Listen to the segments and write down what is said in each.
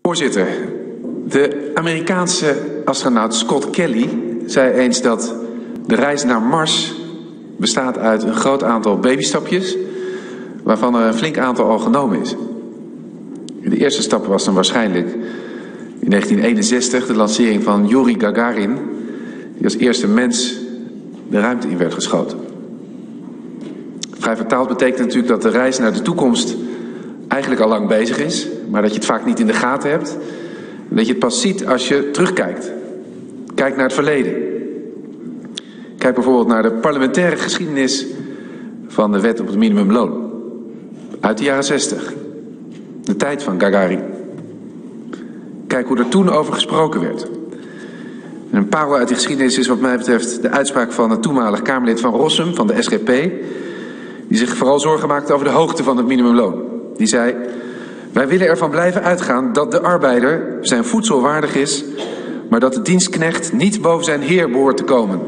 Voorzitter, de Amerikaanse astronaut Scott Kelly zei eens dat de reis naar Mars bestaat uit een groot aantal babystapjes, waarvan er een flink aantal al genomen is. De eerste stap was dan waarschijnlijk in 1961 de lancering van Yuri Gagarin, die als eerste mens de ruimte in werd geschoten. Vrij vertaald betekent natuurlijk dat de reis naar de toekomst eigenlijk al lang bezig is, maar dat je het vaak niet in de gaten hebt. En dat je het pas ziet als je terugkijkt. Kijk naar het verleden. Kijk bijvoorbeeld naar de parlementaire geschiedenis van de wet op het minimumloon. Uit de jaren 60. De tijd van Gagarin. Kijk hoe er toen over gesproken werd. En een parel uit die geschiedenis is wat mij betreft de uitspraak van het toenmalig Kamerlid van Rossum van de SGP, die zich vooral zorgen maakte over de hoogte van het minimumloon. Die zei: wij willen ervan blijven uitgaan dat de arbeider zijn voedsel waardig is, maar dat de dienstknecht niet boven zijn heer behoort te komen.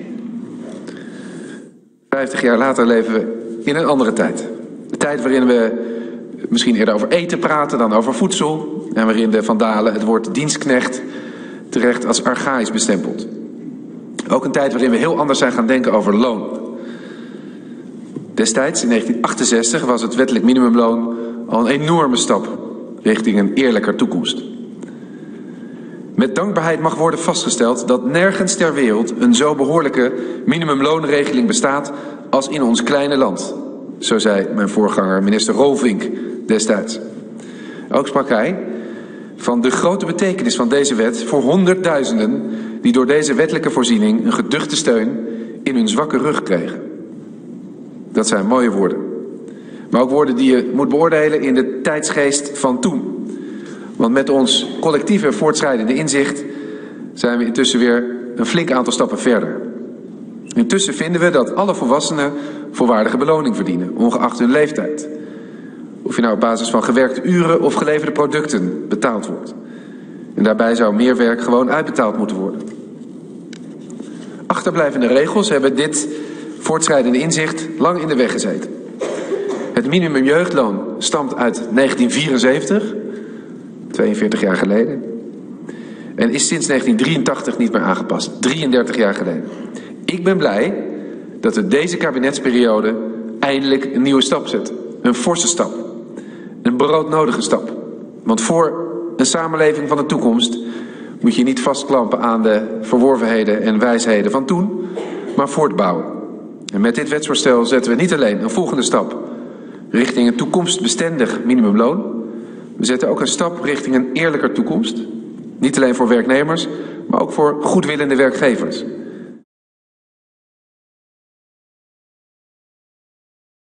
50 jaar later leven we in een andere tijd. Een tijd waarin we misschien eerder over eten praten dan over voedsel, en waarin de Vandalen het woord dienstknecht terecht als archaïs bestempelt. Ook een tijd waarin we heel anders zijn gaan denken over loon. Destijds, in 1968, was het wettelijk minimumloon al een enorme stap richting een eerlijker toekomst. Met dankbaarheid mag worden vastgesteld dat nergens ter wereld een zo behoorlijke minimumloonregeling bestaat als in ons kleine land. Zo zei mijn voorganger, minister Rolvink, destijds. Ook sprak hij van de grote betekenis van deze wet voor honderdduizenden die door deze wettelijke voorziening een geduchte steun in hun zwakke rug kregen. Dat zijn mooie woorden. Maar ook woorden die je moet beoordelen in de tijdsgeest van toen. Want met ons collectieve voortschrijdende inzicht zijn we intussen weer een flink aantal stappen verder. Intussen vinden we dat alle volwassenen volwaardige beloning verdienen, ongeacht hun leeftijd. Of je nou op basis van gewerkte uren of geleverde producten betaald wordt. En daarbij zou meer werk gewoon uitbetaald moeten worden. Achterblijvende regels hebben dit voortschrijdende inzicht lang in de weg gezeten. Het minimumjeugdloon stamt uit 1974, 42 jaar geleden, en is sinds 1983 niet meer aangepast, 33 jaar geleden. Ik ben blij dat we deze kabinetsperiode eindelijk een nieuwe stap zetten. Een forse stap. Een broodnodige stap. Want voor een samenleving van de toekomst moet je niet vastklampen aan de verworvenheden en wijsheden van toen, maar voortbouwen. En met dit wetsvoorstel zetten we niet alleen een volgende stap richting een toekomstbestendig minimumloon. We zetten ook een stap richting een eerlijker toekomst. Niet alleen voor werknemers, maar ook voor goedwillende werkgevers.